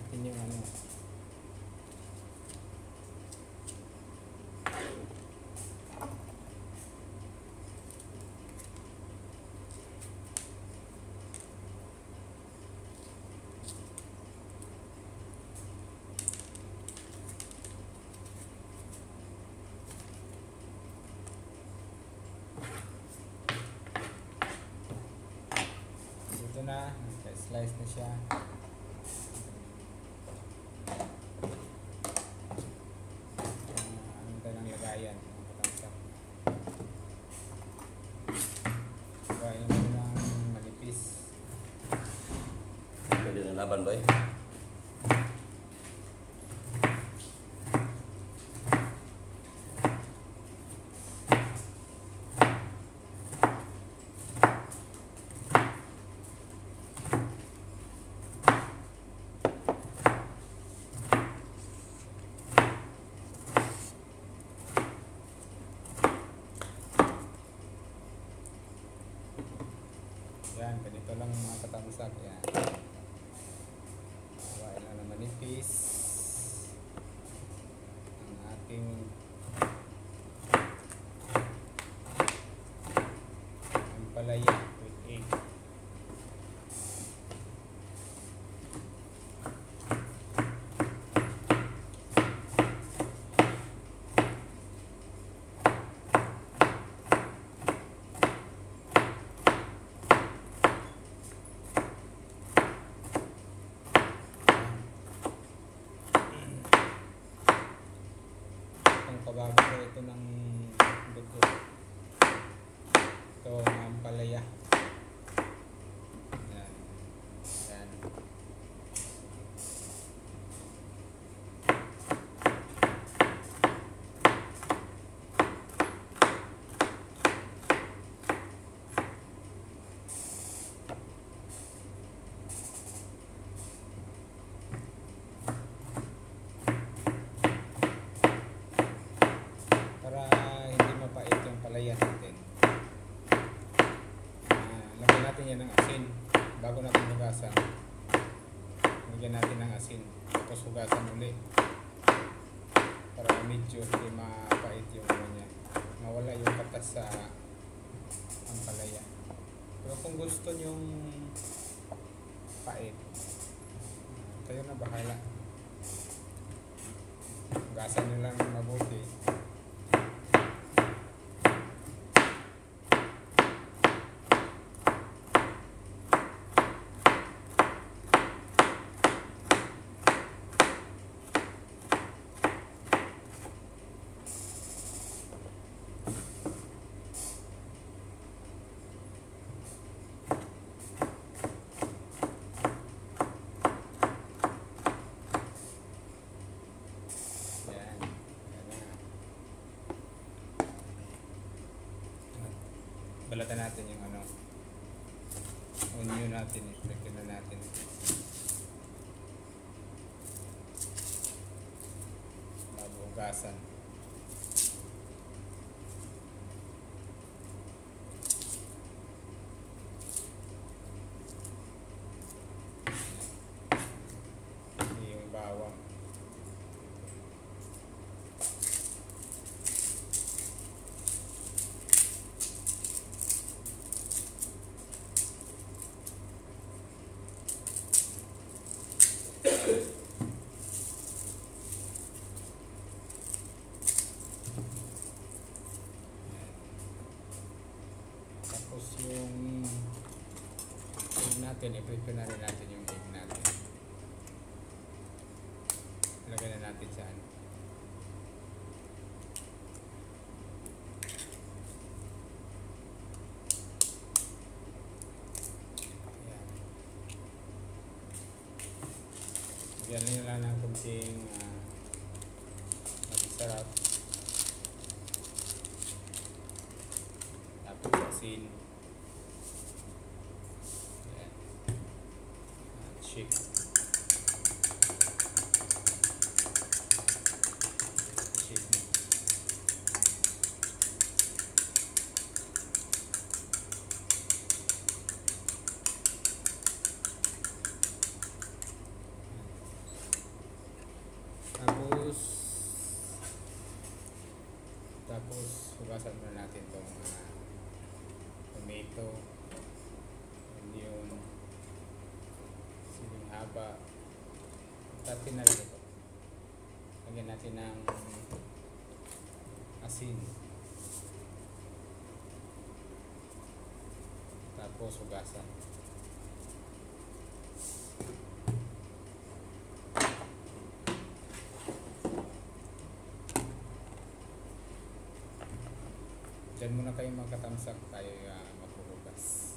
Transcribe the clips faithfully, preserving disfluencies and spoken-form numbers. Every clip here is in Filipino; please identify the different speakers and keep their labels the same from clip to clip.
Speaker 1: natin yung ano. Ito na, slice na siya. Uh, ano tayo ng lagayan? Lagayan mo ng malipis.
Speaker 2: Pwede na laban ba eh?
Speaker 1: Yan, ganito lang mga katamsak. Yan. Gawain lang na manipis ang ating ampalaya with egg. Pabago ko ito ng dugo. Ito ang ampalaya. Yan. Yan. Para hindi mapait yung palaya natin. Uh, lagyan natin yan ng asin bago natin hugasan. Lagyan natin ng asin tapos hugasan ulit para medyo hindi mapait yung ano niya, mawala yung katas sa ampalaya. Pero kung gusto nyong pait, kayo na bahala. Hugasan nyo lang mabuti. Balatan natin yung ano, onion natin, i-flick na natin. Bago hugasan. Yung bawang. Tapos yung egg natin, i-prepare na rin natin yung egg natin. Lagyan na natin sa ano. Yan nyo lang ng kunting uh, masarap. Tapos asin. Yan. At shake. Shake mo. natin na rin ito. Lagyan natin ng asin. Tapos hugasan. Diyan muna kayo magkatamsak, tayo uh, maghuhugas.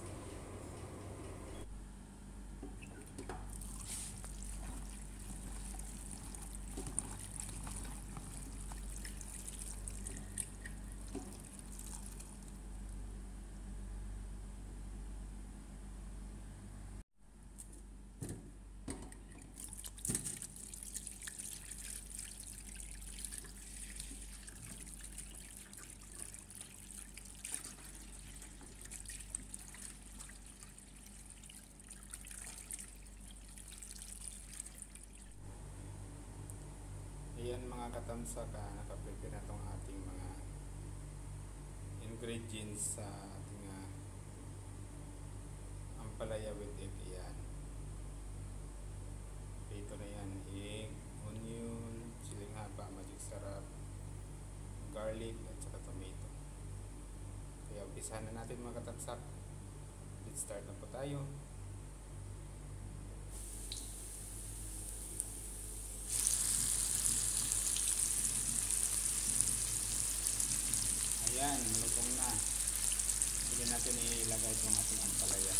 Speaker 1: Ayan mga katamsak, ah, nakaprepare na itong ating mga ingredients sa ating uh, ampalaya with egg. Ayan. Ito na yan, egg, onion, siling haba, magic sarap, garlic, at saka tomato. Kaya umpisahan na natin mga katamsak. Let's start na po tayo. Ayan, lutong na. Pwede natin ilagay itong ating ampalaya.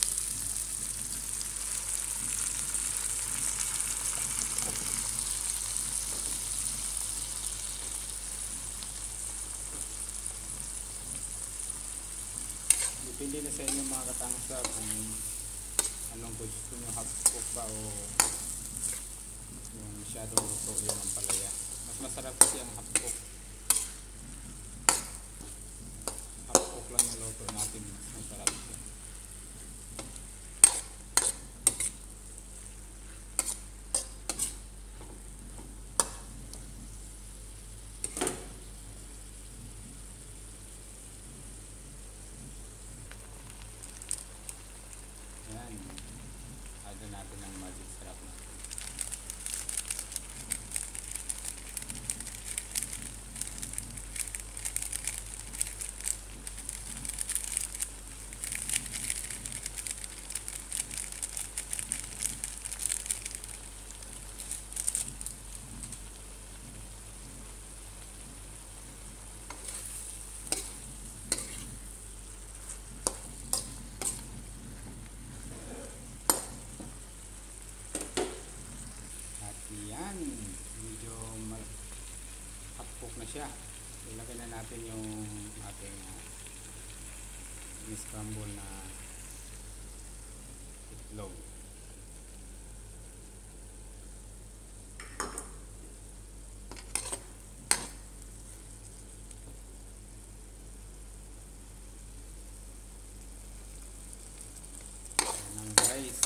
Speaker 1: Depende na sa inyo mga katangsa kung anong gusto nyo, half cook ba o yung masyadong luto yung ampalaya. Mas masarap kasi ang half cook. Lang yung luto natin, masarap siya. Ayan, add natin ang magic sarap natin. Yan, medyo hapok na siya. Ilagay na natin yung ating uh, scramble na itlog. Yan ang rice.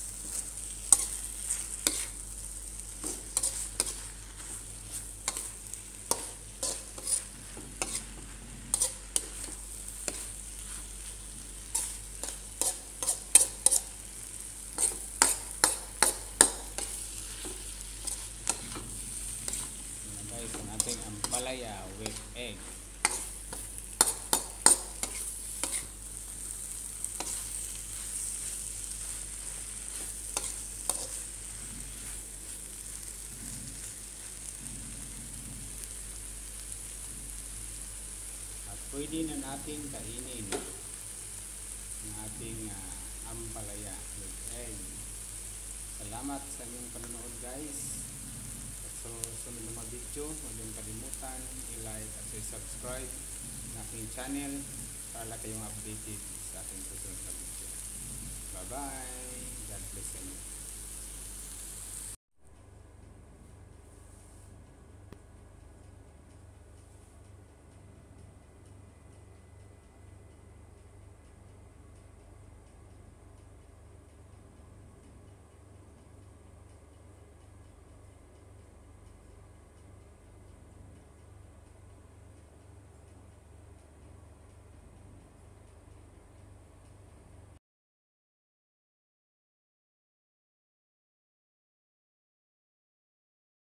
Speaker 1: Ating ampalaya with egg. At pwede na natin kainin ang ating uh, ampalaya with egg. Salamat sa inyong panonood guys. So, sunod na mga video, huwag niyong kalimutan i-like at i-subscribe na aking channel para kayong updated sa ating susunod na video. Bye bye! God bless you.